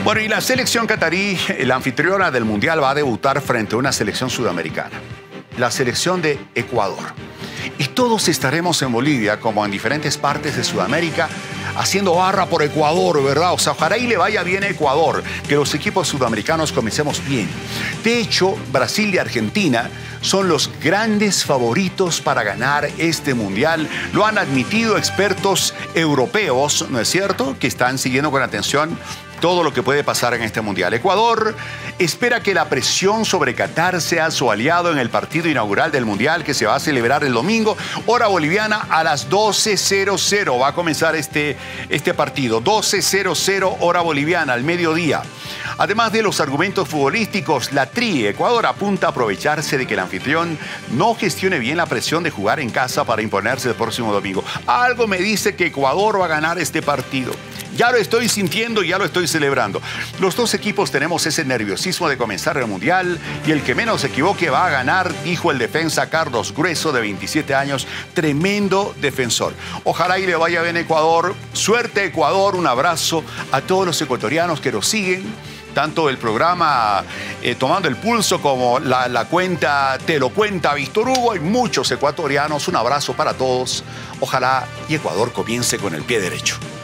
Bueno, y la selección catarí, la anfitriona del Mundial, va a debutar frente a una selección sudamericana, la selección de Ecuador. Y todos estaremos en Bolivia, como en diferentes partes de Sudamérica, haciendo barra por Ecuador, ¿verdad? O sea, ojalá y le vaya bien a Ecuador, que los equipos sudamericanos comencemos bien. De hecho, Brasil y Argentina son los grandes favoritos para ganar este Mundial. Lo han admitido expertos europeos, ¿no es cierto?, que están siguiendo con atención todo lo que puede pasar en este Mundial. Ecuador espera que la presión sobre Qatar sea su aliado en el partido inaugural del Mundial, que se va a celebrar el domingo, hora boliviana, a las 12:00. Va a comenzar este partido, 12:00 hora boliviana, al mediodía. Además de los argumentos futbolísticos, la TRI Ecuador apunta a aprovecharse de que el anfitrión no gestione bien la presión de jugar en casa para imponerse el próximo domingo. Algo me dice que Ecuador va a ganar este partido. Ya lo estoy sintiendo y ya lo estoy celebrando. Los dos equipos tenemos ese nerviosismo de comenzar el Mundial y el que menos se equivoque va a ganar, dijo el defensa Carlos Grueso, de 27 años, tremendo defensor. Ojalá y le vaya bien a Ecuador. Suerte Ecuador, un abrazo a todos los ecuatorianos que nos siguen, tanto el programa Tomando el Pulso como la cuenta Te lo cuenta Víctor Hugo. Hay muchos ecuatorianos, un abrazo para todos. Ojalá y Ecuador comience con el pie derecho.